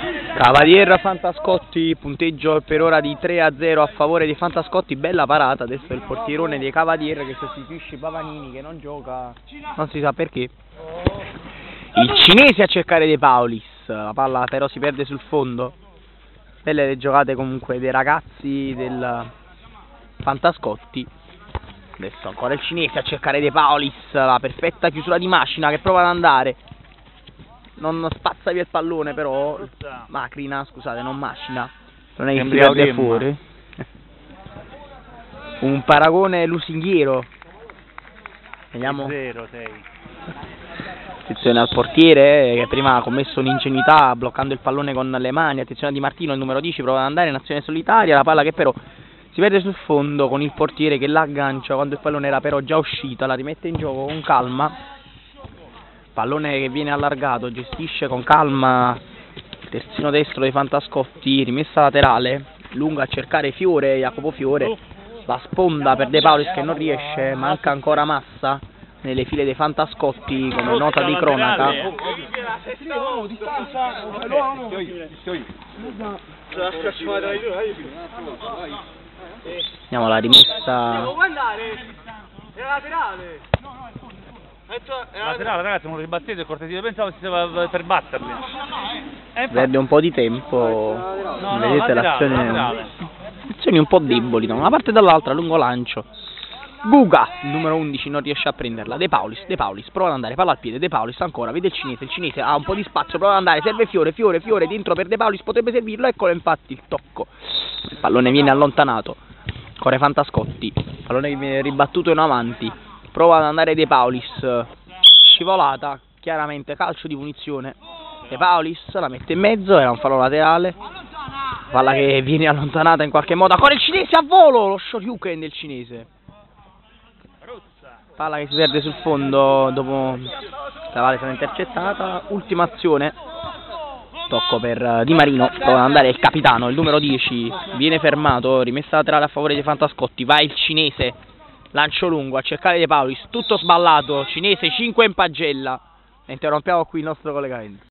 Cavalier Fantascotti, punteggio per ora di 3-0 a favore dei Fantascotti. Bella parata, adesso è il portierone dei Cavalier che sostituisce Pavanini che non gioca, non si sa perché. Il cinese a cercare De Paulis, la palla però si perde sul fondo. Belle le giocate comunque dei ragazzi del Fantascotti. Adesso ancora il cinese a cercare De Paulis, la perfetta chiusura di Macina che prova ad andare. Non spazza via il pallone però, Macrina, scusate, non Macina. Non è che si perde fuori. Un paragone lusinghiero. Vediamo. 0-6. Attenzione al portiere che prima ha commesso un'ingenuità bloccando il pallone con le mani. Attenzione a Di Martino, il numero 10, prova ad andare in azione solitaria. La palla che però si perde sul fondo con il portiere che l'aggancia quando il pallone era però già uscita. La rimette in gioco con calma. Pallone che viene allargato, gestisce con calma il terzino destro dei Fantascotti, rimessa laterale, lunga a cercare Fiore, Jacopo Fiore, la sponda per De Paulis che non riesce, manca ancora massa nelle file dei Fantascotti come nota di cronaca. Andiamo alla rimessa. Laterale, ragazzi, non ribattete, cortesia, pensavo si stava per batterli. Perde un po' di tempo, vedete l'azione, azioni un po' deboli da una parte e dall'altra, lungo lancio. Guga, il numero 11, non riesce a prenderla. De Paulis, prova ad andare, palla al piede, De Paulis ancora, vede il cinese ha un po' di spazio, prova ad andare, serve Fiore dentro per De Paulis, potrebbe servirlo, eccolo infatti il tocco. Il pallone viene allontanato, corre Fantascotti, pallone che viene ribattuto in avanti. Prova ad andare De Paulis, scivolata, chiaramente calcio di punizione. De Paulis la mette in mezzo, era un fallo laterale. Palla che viene allontanata in qualche modo. Ancora il cinese a volo, lo shoryuken del cinese. Palla che si perde sul fondo dopo la palla è stata intercettata. Ultima azione. Tocco per Di Marino, prova ad andare il capitano, il numero 10. Viene fermato, rimessa laterale a favore dei Fantascotti. Va il cinese. Lancio lungo a cercare De Paulis, tutto sballato, cinese 5 in pagella. E interrompiamo qui il nostro collegamento.